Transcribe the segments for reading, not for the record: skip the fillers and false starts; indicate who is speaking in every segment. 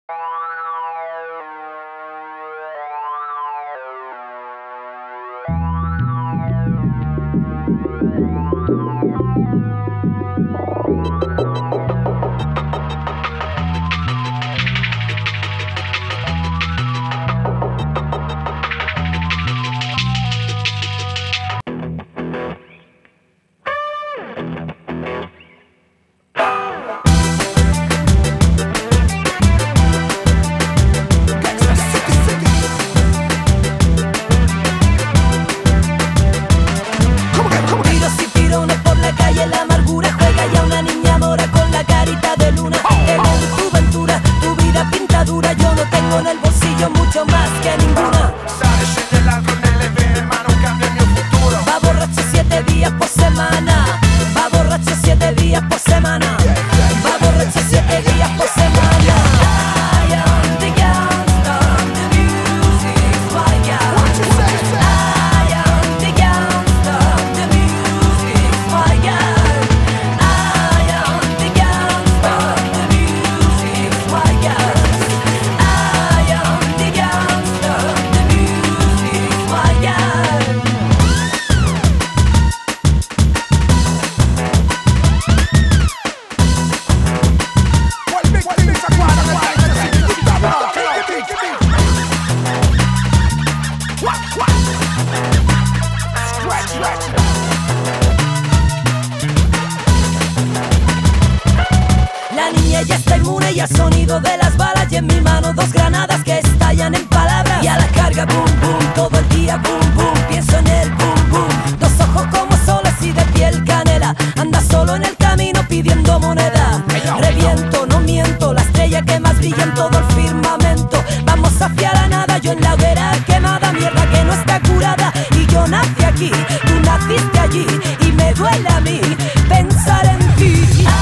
Speaker 1: La niña ya está inmune y al sonido de las balas, y en mi mano dos granadas que estallan en palabras. Y a la carga boom boom, todo el día boom boom, pienso en el boom boom. Dos ojos como soles y de piel canela, anda solo en el camino pidiendo moneda. Reviento, no miento, la estrella que más brilla en todo el firmamento. Vamos hacia la nada, yo en la hoguera quemada, mierda que no está curada. Y yo nací aquí, tú naciste allí, y me duele a mí pensar en ti.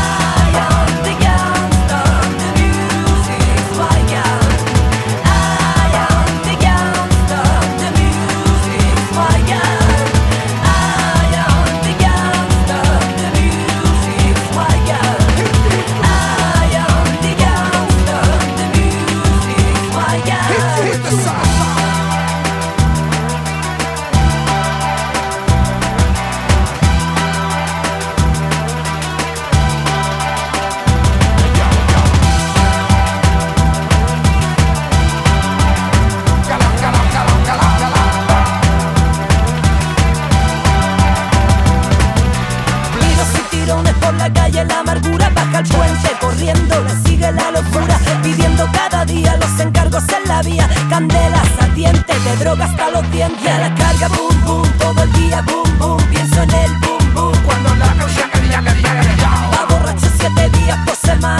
Speaker 1: Por la calle la amargura baja al puente, corriendo le sigue la locura, pidiendo cada día los encargos en la vía, candelas ardientes, de droga hasta los dientes. Y a la carga boom boom, todo el día boom boom, pienso en el boom boom. Cuando la va borracho 7 días por semana.